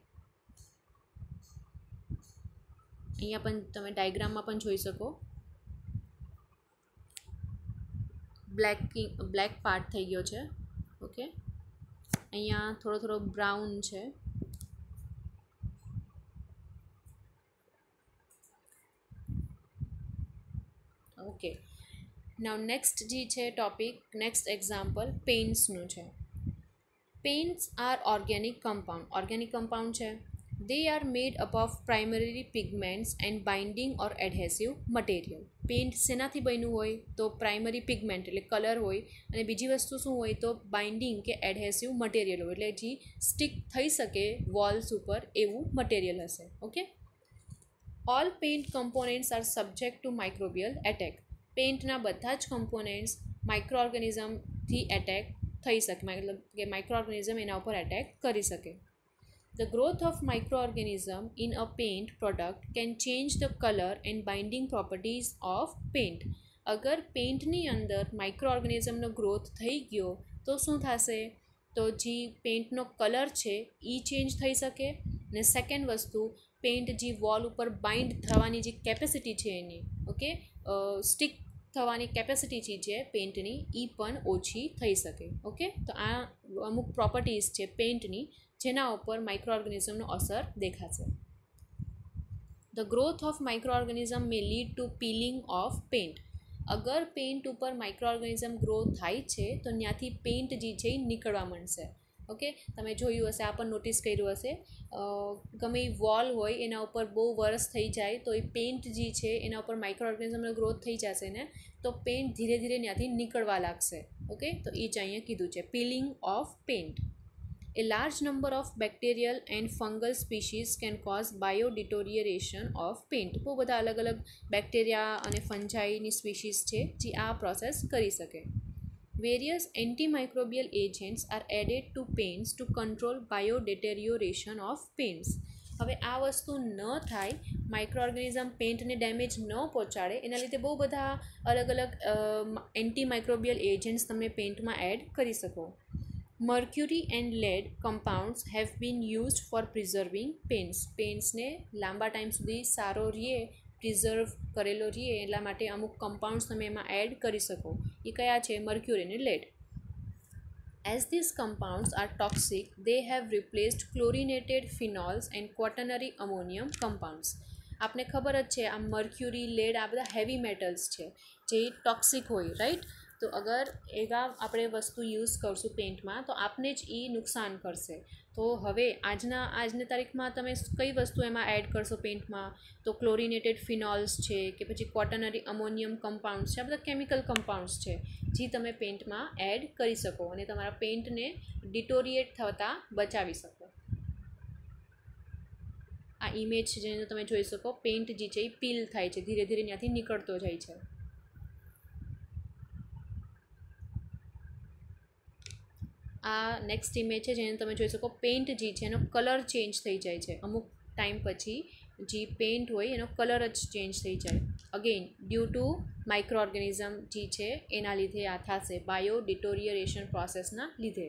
અહીંયા પણ તમે ડાયગ્રામમાં પણ જોઈ શકો. બ્લેકિંગ, બ્લેક પાર્ટ થઈ ગયો છે. ઓકે, અહીંયા થોડો થોડો બ્રાઉન છે. ઓકે, નાઉ નેક્સ્ટ જે છે ટોપિક, નેક્સ્ટ એક્ઝામ્પલ પેઇન્ટ્સનું છે. Paints are organic compound, organic compound છે. They are made up of primarily pigments and binding or adhesive material. Paint શેનાથી બન્યું હોય તો પ્રાઇમરી પિગમેન્ટ એટલે કલર હોય, અને બીજી વસ્તુ શું હોય તો બાઇન્ડિંગ કે એડહેસિવ મટીરિયલ હોય, એટલે જે સ્ટિક થઈ શકે વોલ્સ ઉપર એવું મટીરિયલ હશે. Okay, all paint components are subject to microbial attack. પેઇન્ટના બધા જ કમ્પોનેન્ટ્સ માઇક્રો ઓર્ગેનિઝમથી એટેક થઈ શકે, મતલબ કે માઇક્રો ઓર્ગેનિઝમ એના ઉપર એટેક કરી શકે. The growth of microorganism in a paint product can change the color and binding properties of paint. અગર પેઇન્ટની અંદર માઇક્રો ઓર્ગેનિઝમનો ગ્રોથ થઈ ગયો તો શું થશે, તો જે પેઇન્ટનો કલર છે એ ચેન્જ થઈ શકે. ને સેકન્ડ વસ્તુ, પેઇન્ટ જે વોલ ઉપર બાઇન્ડ થવાની જે કેપેસિટી છે એની, ઓકે, સ્ટિક થવાની કેપેસિટી જે છે પેઇન્ટની એ પણ ઓછી થઈ શકે. ઓકે, તો આ અમુક પ્રોપર્ટીઝ છે પેઇન્ટની જેના ઉપર માઇક્રો ઓર્ગેનિઝમનો અસર દેખાશે. The growth of micro organism may lead to peeling of paint. અગર પેઇન્ટ ઉપર માઇક્રો ઓર્ગેનિઝમ ગ્રો થાય છે તો ત્યાંથી પેઇન્ટ જે છે એ નીકળવા માંડશે. ઓકે, તમે જોયું હશે, આ પણ નોટિસ કર્યું હશે, ગમે એ વોલ હોય એના ઉપર બહુ વરસ થઈ જાય તો એ પેઇન્ટ જે છે એના ઉપર માઇક્રો ઓર્ગેનિઝમનો ગ્રોથ થઈ જશે ને, તો પેઇન્ટ ધીરે ધીરે ત્યાંથી નીકળવા લાગશે. ઓકે, તો એ જ અહીંયા કીધું છે, peeling of paint. A large number of bacterial and fungal species can cause biodeterioration of paint. બહુ બધા અલગ અલગ બેક્ટેરિયા અને ફંજાઈની સ્પીસીસ છે જે આ પ્રોસેસ કરી શકે. Various antimicrobial agents are added to paints to control biodeterioration of paints. હવે આ વસ્તુ ન થાય, માઇક્રો ઓર્ગેનિઝમ પેઇન્ટને ડેમેજ ન પહોંચાડે, એના લીધે બહુ બધા અલગ અલગ એન્ટીમાઇક્રોબિયલ એજન્ટ્સ તમે પેઇન્ટમાં એડ કરી શકો. Mercury and lead compounds have been used for preserving paints. પેઇન્ટ્સને લાંબા ટાઈમ સુધી સારો રહે, પ્રિઝર્વ કરેલો રહે એટલા માટે અમુક કમ્પાઉન્ડ્સ તમે એમાં એડ કરી શકો. એ કયા છે? મર્ક્યુરી અને lead. As these compounds are toxic, they have replaced chlorinated phenols and quaternary ammonium compounds. આપને ખબર જ છે આ મર્ક્યુરી, લેડ આ બધા હેવી મેટલ્સ છે જે ટોક્સિક હોય, રાઈટ? તો અગર એવા આપણે વસ્તુ યુઝ કરશું પેઇન્ટમાં તો આપને જ એ નુકસાન કરશે. તો હવે આજના આજની તારીખમાં તમે કઈ વસ્તુ એમાં એડ કરશો પેઇન્ટમાં? તો ક્લોરિનેટેડ ફિનોલ્સ છે કે પછી ક્વોટર્નરી અમોનિયમ કમ્પાઉન્ડ્સ છે, આ બધા કેમિકલ કમ્પાઉન્ડ્સ છે જે તમે પેઇન્ટમાં એડ કરી શકો અને તમારા પેઇન્ટને ડિટોરિએટ થતાં બચાવી શકો. આ ઇમેજ છે જેને તમે જોઈ શકો, પેઇન્ટ જે છે એ પીલ થાય છે, ધીરે ધીરે ત્યાંથી નીકળતો જાય છે. આ નેક્સ્ટ ઇમેજ છે જેને તમે જોઈ શકો, પેઇન્ટ જે છે એનો કલર ચેન્જ થઈ જાય છે. અમુક ટાઈમ પછી જે પેઇન્ટ હોય એનો કલર જ ચેન્જ થઈ જાય. Again due to micro organism જે છે એના લીધે આ થશે, બાયો ડિટોરિયરેશન પ્રોસેસના લીધે.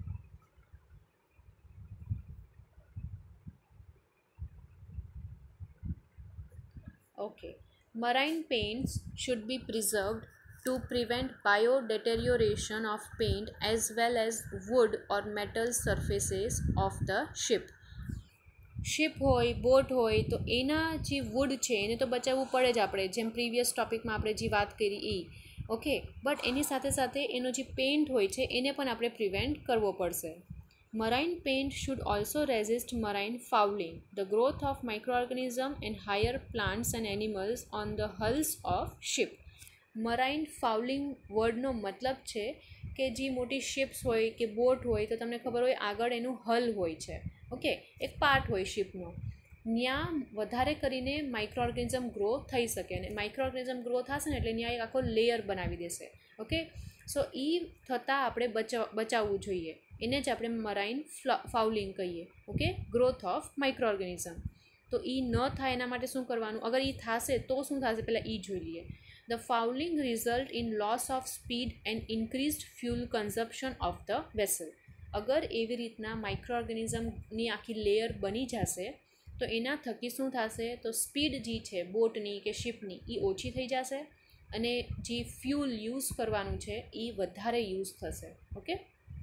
Okay, marine paints should be preserved to prevent biodeterioration of paint as well as wood or metal surfaces of the ship. Ship હોય, બોટ હોય તો એના જે વુડ છે એને તો બચાવવું પડે જ આપણે, જેમ પ્રીવિયસ ટોપિકમાં આપણે જે વાત કરી એ. ઓકે, બટ એની સાથે સાથે એનો જે પેઇન્ટ હોય છે એને પણ આપણે પ્રિવેન્ટ કરવો પડશે. Marine paint should also resist marine fouling, the growth of microorganisms and higher plants and animals on the hulls of ship. Marine fouling વર્ડનો મતલબ છે કે જે મોટી શિપ્સ હોય કે બોટ હોય તો તમને ખબર હોય આગળ એનું હલ હોય છે, ઓકે, એક પાર્ટ હોય શિપનો, ત્યાં વધારે કરીને માઇક્રો ઓર્ગેનિઝમ ગ્રો થઈ શકે અને માઇક્રો ઓર્ગેનિઝમ ગ્રો થશે ને એટલે ત્યાં એક આખો લેયર બનાવી દેશે. ઓકે, સો એ થતાં આપણે બચાવ બચાવવું જોઈએ, એને જ આપણે મરાઇન ફાઉલિંગ કહીએ. Okay, growth of micro organism. તો એ ન થાય એના માટે શું કરવાનું, અગર એ થશે તો શું થશે પહેલાં એ જોઈ લઈએ. The fouling result in loss of speed and increased fuel consumption of the vessel. અગર એવી રીતના માઇક્રો ઓર્ગેનિઝમની આખી લેયર બની જશે તો એના થકી શું થશે, તો સ્પીડ જે છે બોટની કે શિપની એ ઓછી થઈ જશે અને જે ફ્યુલ યુઝ કરવાનું છે એ વધારે યુઝ થશે. Okay,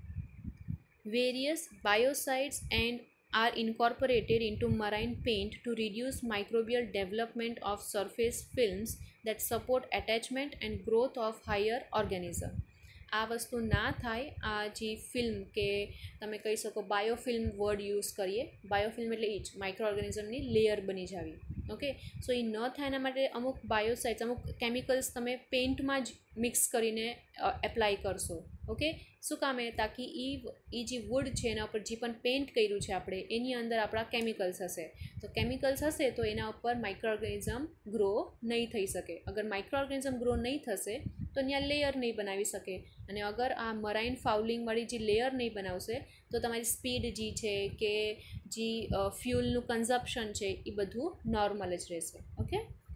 various biocides and are incorporated into marine paint to reduce microbial development of surface films that support attachment and growth of higher organism. આ વસ્તુ ના થાય, આ જે ફિલ્મ કે તમે કહી શકો બાયોફિલ્મ વર્ડ યુઝ કરીએ, બાયોફિલ્મ એટલે એ જ માઇક્રો ઓર્ગેનિઝમની લેયર બની જાવી. ઓકે, સો એ ન થાય એના માટે અમુક બાયોસાઇડ્સ, અમુક કેમિકલ્સ તમે પેઇન્ટમાં જ મિક્સ કરીને એપ્લાય કરશો. ઓકે, શું કામે, તાકી એ એ જે વુડ છે એના ઉપર જે પણ પેઇન્ટ કર્યું છે આપણે એની અંદર આપણા કેમિકલ્સ હશે, તો કેમિકલ્સ હશે તો એના ઉપર માઇક્રો ઓર્ગેનિઝમ ગ્રો નહીં થઈ શકે. અગર માઇક્રો ઓર્ગેનિઝમ ગ્રો નહીં થશે તો ત્યાં લેયર નહીં બનાવી શકે, અને અગર આ મરાઇન ફાઉલિંગવાળી જે લેયર નહીં બનાવશે તો તમારી સ્પીડ જે છે કે જે ફ્યુલનું કન્ઝપ્શન છે એ બધું નોર્મલ જ રહેશે. Okay,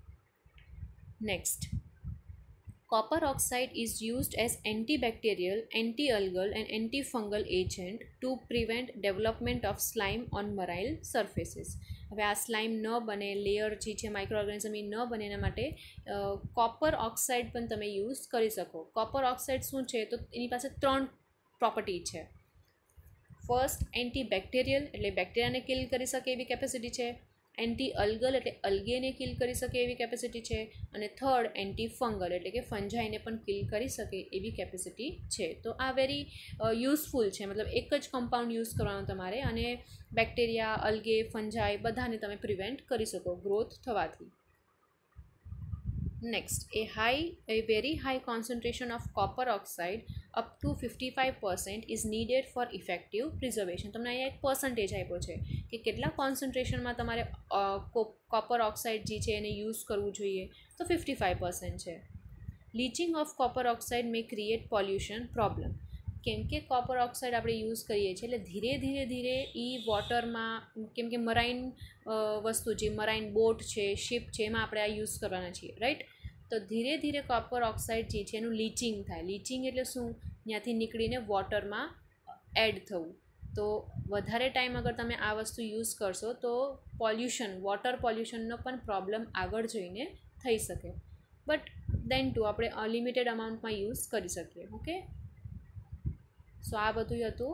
next, copper oxide is used as antibacterial, anti-algal and antifungal agent to prevent development of slime on marine surfaces. હવે આ સ્લાઇમ ન બને, લેયર જે છે માઇક્રો ઓર્ગેનિઝમ એ ન બને એના માટે કોપર ઓક્સાઇડ પણ તમે યુઝ કરી શકો. કોપર ઓક્સાઇડ શું છે, તો એની પાસે ત્રણ પ્રોપર્ટી છે. ફર્સ્ટ, એન્ટીબેક્ટેરિયલ એટલે બેક્ટેરિયાને કિલ કરી શકે એવી કેપેસિટી છે. એન્ટી અલ્ગલ એટલે અલ્ગેને કિલ કરી શકે એવી કેપેસિટી છે. અને થર્ડ, એન્ટી ફંગલ એટલે કે ફંજાઈને પણ કિલ કરી શકે એવી કેપેસિટી છે. તો આ વેરી યુઝફુલ છે, મતલબ એક જ કમ્પાઉન્ડ યુઝ કરવાનું તમારે અને બેક્ટેરિયા, અલ્ગે, ફંજાઈ બધાને તમે પ્રિવેન્ટ કરી શકો ગ્રોથ થવાથી. Next, a high a very high concentration of copper oxide up to fifty five percent is needed for effective preservation. તમને અહીંયા એક પર્સન્ટેજ આપ્યો છે કે કેટલા કોન્સન્ટ્રેશનમાં તમારે કોપર ઓક્સાઇડ જે છે એને યુઝ કરવું જોઈએ, તો ફિફ્ટી ફાઇવ પર્સન્ટ છે. Leaching of copper oxide may create pollution problem. કેમ કે કોપર ઓક્સાઇડ આપણે યુઝ કરીએ છીએ એટલે ધીરે ધીરે ધીરે એ વોટરમાં, કેમ કે મરાઇન વસ્તુ જે મરાઇન બોટ છે, શિપ છે, એમાં આપણે આ યુઝ કરવાના છીએ, રાઈટ. તો ધીરે ધીરે કોપર ઓક્સાઇડ જે છે એનું લીચિંગ થાય. લીચિંગ એટલે શું, ત્યાંથી નીકળીને વોટરમાં એડ થવું. તો વધારે ટાઈમ અગર તમે આ વસ્તુ યુઝ કરશો તો પોલ્યુશન, વોટર પોલ્યુશનનો પણ પ્રોબ્લેમ આગળ જઈને થઈ શકે. બટ દેન ટુ આપણે અનલિમિટેડ અમાઉન્ટમાં યુઝ કરી શકીએ. ઓકે, સો આ બધું હતું.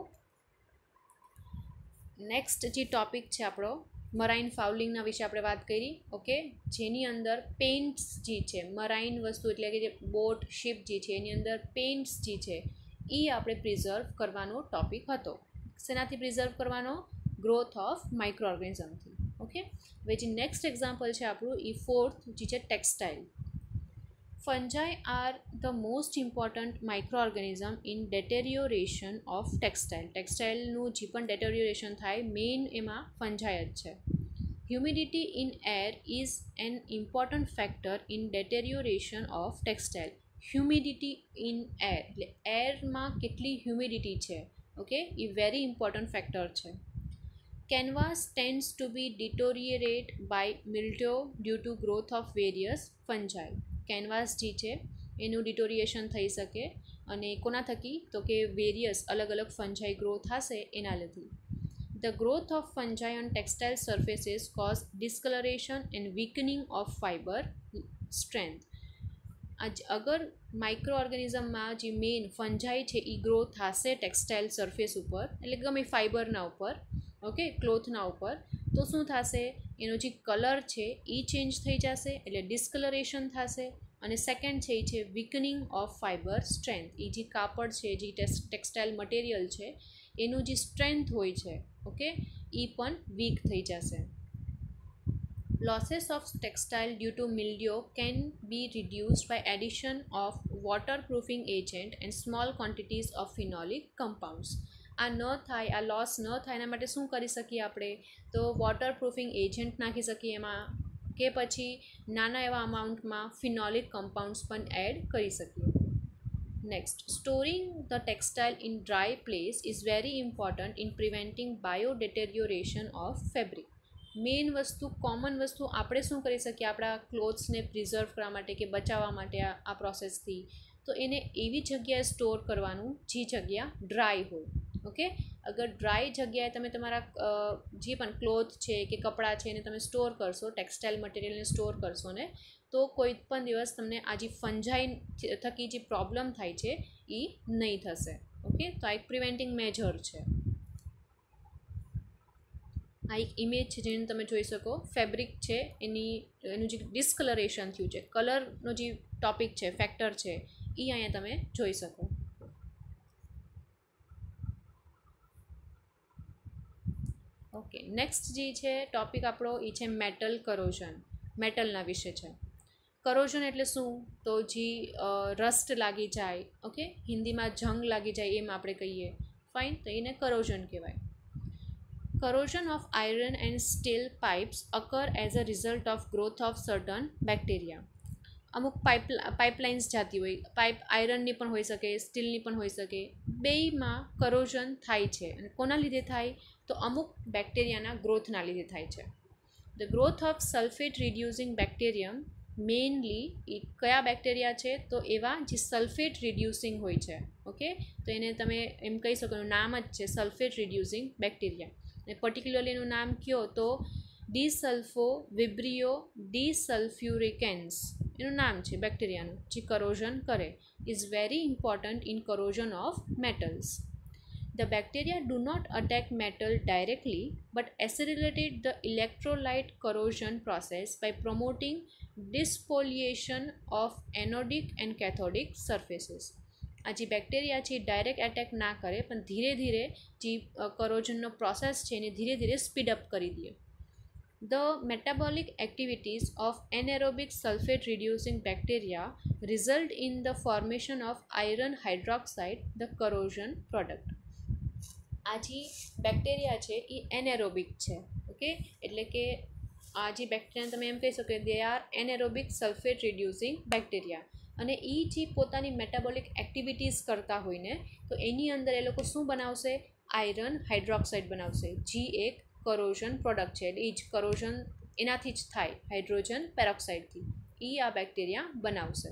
નેક્સ્ટ જે ટૉપિક છે આપણો મરાઇન ફાઉલિંગના વિશે આપણે વાત કરી. ઓકે, જેની અંદર પેઇન્ટ્સ જે છે, મરાઇન વસ્તુ એટલે કે જે બોટ, શિપ જે છે એની અંદર પેઇન્ટ્સ જે છે એ આપણે પ્રિઝર્વ કરવાનો ટૉપિક હતો. શેનાથી પ્રિઝર્વ કરવાનો, ગ્રોથ ઓફ માઇક્રો ઓર્ગેનિઝમથી. ઓકે, હવે જે નેક્સ્ટ એક્ઝામ્પલ છે આપણું એ ફોર્થ જે છે textile. Fungi are the most important microorganism in deterioration of textile. ટેક્સટાઇલનું જે પણ ડેટેરિયોરેશન થાય મેઇન એમાં ફંજાઈ જ છે. Humidity in air is an important factor in deterioration of textile. Humidity in air એટલે એરમાં કેટલી હ્યુમિડિટી છે, ઓકે, એ વેરી ઇમ્પોર્ટન્ટ ફેક્ટર છે. Canvas tends to be deteriorate by mildew due to growth of various fungi. Canvas જે છે એનું ડિટોરિએશન થઈ શકે અને કોના થકી, તો કે વેરિયસ અલગ અલગ ફંજાઈ ગ્રો થશે એના લીધે. The growth of fungi on textile surfaces cause discolouration and weakening of fibre strength. અગર માઇક્રો ઓર્ગેનિઝમમાં જે મેઇન ફંજાઈ છે એ ગ્રો થશે ટેક્સટાઇલ સરફેસ ઉપર, એટલે ગમે ફાઇબરના ઉપર, ઓકે, ક્લોથના ઉપર, તો શું થશે, એનો જે કલર છે એ ચેન્જ થઈ જશે એટલે ડિસ્કલરેશન થશે. અને સેકન્ડ છે એ છે વીકનિંગ ઓફ ફાઇબર સ્ટ્રેન્થ. એ જે કાપડ છે, જે ટેક્સટાઇલ મટીરિયલ છે એનું જે સ્ટ્રેન્થ હોય છે ઓકે એ પણ વીક થઈ જશે. Losses of textile due to mildew can be reduced by addition of waterproofing agent and small quantities of phenolic compounds. આ ન થાય, આ લોસ ન થાય એના માટે શું કરી શકીએ આપણે? તો વોટરપ્રૂફિંગ એજન્ટ નાખી શકીએ એમાં, કે પછી નાના એવા અમાઉન્ટમાં ફિનોલિક કમ્પાઉન્ડ્સ પણ એડ કરી શકીએ. Next, storing the textile in dry place is very important in preventing biodeterioration of fabric. Main વસ્તુ, કોમન વસ્તુ આપણે શું કરી શકીએ આપણા ક્લોથ્સને પ્રિઝર્વ કરવા માટે કે બચાવવા માટે આ આ પ્રોસેસથી, તો એને એવી જગ્યાએ સ્ટોર કરવાનું જે જગ્યા ડ્રાય હોય. ઓકે, અગર ડ્રાય જગ્યાએ તમે તમારા જે પણ ક્લોથ છે કે કપડાં છે એને તમે સ્ટોર કરશો, ટેક્સટાઇલ મટીરિયલને સ્ટોર કરશો ને, તો કોઈ પણ દિવસ તમને આ જે ફંજાઈ થકી જે પ્રોબ્લેમ થાય છે એ નહીં થશે. ઓકે, તો આ એક પ્રિવેન્ટિંગ મેજર છે. આ એક ઇમેજ છે જેને તમે જોઈ શકો, ફેબ્રિક છે એની એનું જે ડિસ્કલરેશન થયું છે, કલરનો જે ટોપિક છે, ફેક્ટર છે, એ અહીંયા તમે જોઈ શકો. ઓકે, નેક્સ્ટ જે છે ટોપિક આપણો એ છે મેટલ કરોઝન. મેટલના વિશે છે. કરોઝન એટલે શું? તો જે રસ્ટ લાગી જાય, ઓકે, હિન્દીમાં જંગ લાગી જાય એમ આપણે કહીએ, ફાઇન, તો એને કરોઝન કહેવાય. Corrosion of iron and steel pipes occur as a result of growth of certain bacteria. અમુક પાઇપ પાઇપલાઇન્સ જતી હોય, પાઇપ આયરનની પણ હોઈ શકે, સ્ટીલની પણ હોઈ શકે, બેયમાં કરોઝન થાય છે. અને કોના લીધે થાય? તો અમુક બેક્ટેરિયાના ગ્રોથના લીધે થાય છે. The growth of sulphate reducing bacterium, mainly એ કયા બેક્ટેરિયા છે? તો એવા જે સલ્ફેટ રિડ્યુસિંગ હોય છે. ઓકે, તો એને તમે એમ કહી શકો, એનું નામ જ છે સલ્ફેટ રિડ્યુસિંગ બેક્ટેરિયા. અને પર્ટિક્યુલરલી એનું નામ કયો તો ડીસલ્ફો વિબ્રિયો ડીસલ્ફ્યુરિકેન્સ એનું નામ છે બેક્ટેરિયાનું, જે કરોઝન કરે. Is very important in corrosion of metals. The bacteria do not attack metal directly but accelerated the electrolyte corrosion process by promoting dyspoliation of anodic and cathodic surfaces. આ જે બેક્ટેરિયા છે એ ડાયરેક્ટ એટેક ના કરે, પણ ધીરે ધીરે જે કરોઝનનો process છે એને ધીરે ધીરે સ્પીડઅપ કરી દે. The metabolic activities of anaerobic sulphate reducing bacteria result in the formation of iron hydroxide, the corrosion product. આ જે બેક્ટેરિયા છે એ એનએરોબિક છે. ઓકે, એટલે કે આ જે બેક્ટેરિયા તમે એમ કહી શકો they are anaerobic sulphate reducing bacteria. અને એ જે પોતાની મેટાબોલિક એક્ટિવિટીઝ કરતા હોય ને, તો એની અંદર એ લોકો શું બનાવશે? આયરન હાઇડ્રોક્સાઇડ બનાવશે, જે એક કરોઝન પ્રોડક્ટ છે. એટલે એ જ કરોઝન એનાથી જ થાય, હાઇડ્રોજન પેરોક્સાઇડથી. એ આ બેક્ટેરિયા બનાવશે.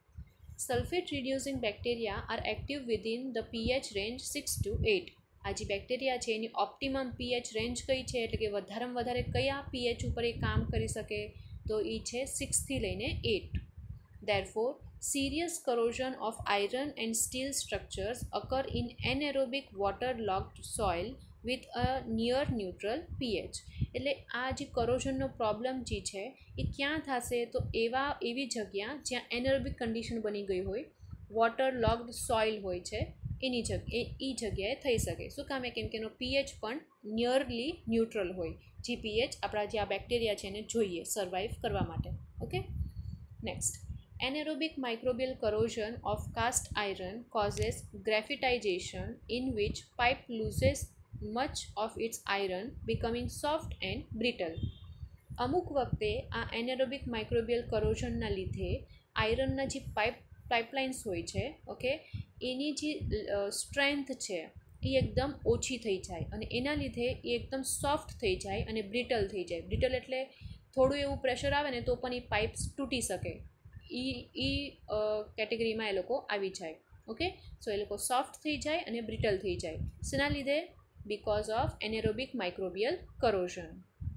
Sulphate reducing bacteria are active within the pH range six to eight. આ જે બેક્ટેરિયા છે એની ઓપ્ટિમમ પીએચ રેન્જ કઈ છે? એટલે કે વધારેમાં વધારે કયા પીએચ ઉપર એ કામ કરી શકે? તો એ છે સિક્સથી લઈને eight. Therefore, serious corrosion of iron and steel structures occur in anaerobic waterlogged soil with a near neutral pH. એટલે આ જે કરોઝનનો પ્રોબ્લેમ જે છે એ ક્યાં થશે? તો એવા એવી જગ્યા જ્યાં એનએરોબિક કન્ડિશન બની ગઈ હોય, વોટર લોગ્ડ સોઇલ હોય છે, એની જગ્યાએ એ જગ્યાએ થઈ શકે. શું કામે? કેમ કે એનો પીએચ પણ નિયરલી ન્યુટ્રલ હોય, જે પીએચ આપણા જે આ બેક્ટેરિયા છે એને જોઈએ સર્વાઈવ કરવા માટે. Okay, next, anaerobic microbial corrosion of cast iron causes graphitization in which pipe loses much of its iron, becoming soft and brittle. અમુક વખતે આ એનેરોબિક માઇક્રોબિયલ કરોઝનના લીધે આયરનના જે પાઇપ પાઇપલાઇન્સ હોય છે, ઓકે, એની જે સ્ટ્રેન્થ છે એ એકદમ ઓછી થઈ જાય અને એના લીધે એ એકદમ સોફ્ટ થઈ જાય અને બ્રિટલ થઈ જાય. બ્રિટલ એટલે થોડું એવું પ્રેશર આવે ને તો પણ એ પાઇપ્સ તૂટી શકે, એ એ કેટેગરીમાં એ લોકો આવી જાય. ઓકે, સો એ લોકો સોફ્ટ થઈ જાય અને બ્રિટલ થઈ જાય. શેના લીધે? Because of anaerobic microbial corrosion.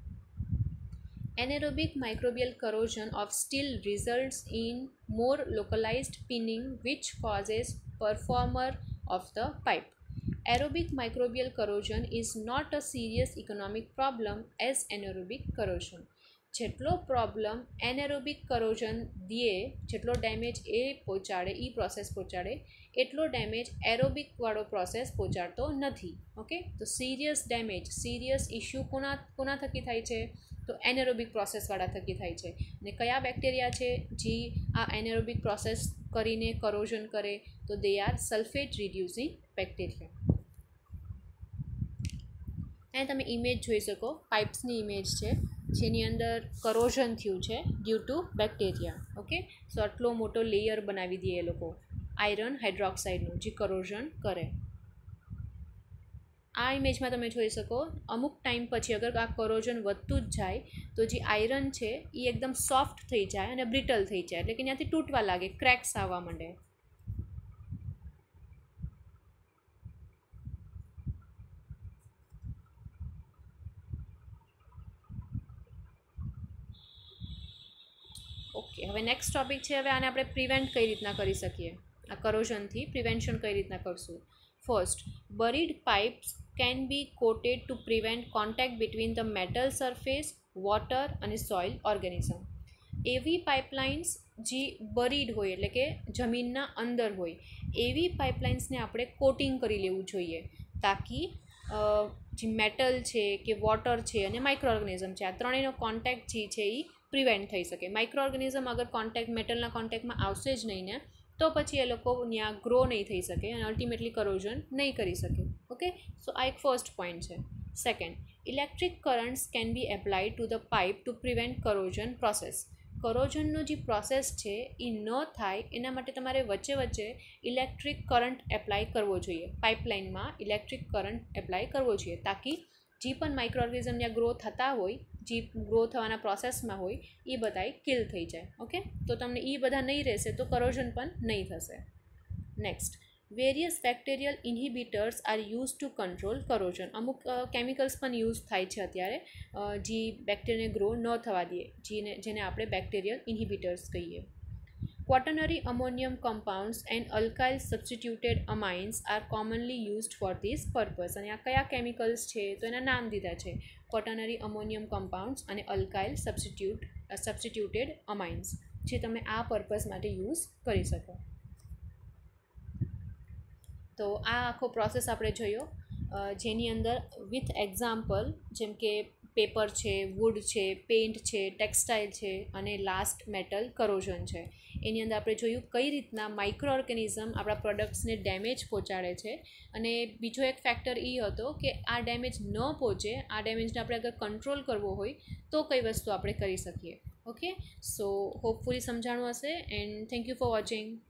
Anaerobic microbial corrosion of steel results in more localized pinning which causes performer of the pipe. Aerobic microbial corrosion is not a serious economic problem as anaerobic corrosion. જેટલો problem anaerobic corrosion દે, જેટલો damage એ પહોંચાડે, એ process પહોંચાડે, એટલો damage એરોબિકવાળો process પહોંચાડતો નથી. Okay, તો serious damage, serious issue કોના કોના થકી થાય છે? તો એનેરોબિક પ્રોસેસવાળા થકી થાય છે. અને કયા બેક્ટેરિયા છે જે આ એનેરોબિક પ્રોસેસ કરીને કરોઝન કરે? તો they are sulphate reducing bacteria. અને તમે ઇમેજ જોઈ શકો, પાઇપ્સની ઇમેજ છે જેની અંદર કરોઝન થયું છે due to bacteria. Okay, so આટલો મોટો લેયર બનાવી દે એ લોકો આયરન હાઇડ્રોક્સાઇડનું, જે કરોઝન કરે. આ ઇમેજમાં તમે જોઈ શકો, અમુક ટાઈમ પછી અગર આ કરોઝન વધતું જ જાય તો જે આયરન છે એ એકદમ સોફ્ટ થઈ જાય અને બ્રિટલ થઈ જાય, એટલે કે ત્યાંથી તૂટવા લાગે, ક્રેક્સ આવવા માંડે. ઓકે, હવે નેક્સ્ટ ટોપિક છે, હવે આને આપણે પ્રિવેન્ટ કઈ રીતના કરી શકીએ, આ કરોઝનથી પ્રિવેન્શન કઈ રીતના કરશું. First, buried pipes can be coated to prevent contact between the metal surface, water અને સોઇલ ઓર્ગેનિઝમ. એવી પાઇપલાઇન્સ જે બરીડ હોય, એટલે કે જમીનના અંદર હોય, એવી પાઇપલાઇન્સને આપણે કોટિંગ કરી લેવું જોઈએ, તાકી જે મેટલ છે કે વોટર છે અને માઇક્રો ઓર્ગેનિઝમ છે, આ ત્રણેયનો કોન્ટેક્ટ જે છે એ પ્રિવેન્ટ થઈ શકે. માઇક્રો ઓર્ગેનિઝમ અગર કોન્ટેક્ટ મેટલના કોન્ટેક્ટમાં આવશે જ નહીં ને, તો પછી એ લોકો ત્યાં ગ્રો નહીં થઈ શકે અને અલ્ટિમેટલી કરોઝન નહીં કરી શકે. ઓકે, સો આ એક ફર્સ્ટ પોઈન્ટ છે. Second, electric currents can be applied to the pipe to prevent corrosion process. કરોઝનનો જે પ્રોસેસ છે એ ન થાય એના માટે તમારે વચ્ચે વચ્ચે ઇલેક્ટ્રિક કરંટ એપ્લાય કરવો જોઈએ, પાઇપલાઇનમાં ઇલેક્ટ્રિક કરંટ એપ્લાય કરવો જોઈએ, તાકી જે પણ માઇક્રો ઓર્ગેનિઝમ ત્યાં ગ્રો થતા હોય, જે ગ્રો થવાના પ્રોસેસમાં હોય, એ બધાય કિલ થઈ જાય. ઓકે, તો તમને એ બધા નહીં રહેશે તો કરોઝન પણ નહીં થશે. Next, various bacterial inhibitors are use to control corrosion. અમુક કેમિકલ્સ પણ યુઝ થાય છે અત્યારે જે બેક્ટેરિયાને ગ્રો ન થવા દે, જેને જેને આપણે બેક્ટેરિયલ ઇન્હિબિટર્સ કહીએ. Quaternary ammonium compounds and alkyl substituted amines are commonly used for this purpose. અને આ કયા કેમિકલ્સ છે? તો એના નામ દીધા છે, ક્વોટર્નરી અમોનિયમ કમ્પાઉન્ડ્સ અને અલ્કાઇલ સબસ્ટિટ્યુટ સબસ્ટિટ્યુટેડ અમાઇન્સ, જે તમે આ પર્પઝ માટે યુઝ કરી શકો. તો આ આખો પ્રોસેસ આપણે જોયો, જેની અંદર વિથ એક્ઝામ્પલ, જેમ કે પેપર છે, વુડ છે, પેઇન્ટ છે, ટેક્સટાઇલ છે અને લાસ્ટ મેટલ કરોઝન છે. એની અંદર આપણે જોયું કઈ રીતના માઇક્રો ઓર્ગેનિઝમ આપણા પ્રોડક્ટ્સને ડેમેજ પહોંચાડે છે. અને બીજો એક ફેક્ટર એ હતો કે આ ડેમેજ ન પહોંચે, આ ડેમેજને આપણે અગર કંટ્રોલ કરવો હોય તો કઈ વસ્તુ આપણે કરી શકીએ. ઓકે, સો હોપફુલી સમજાણું હશે. And thank you for watching.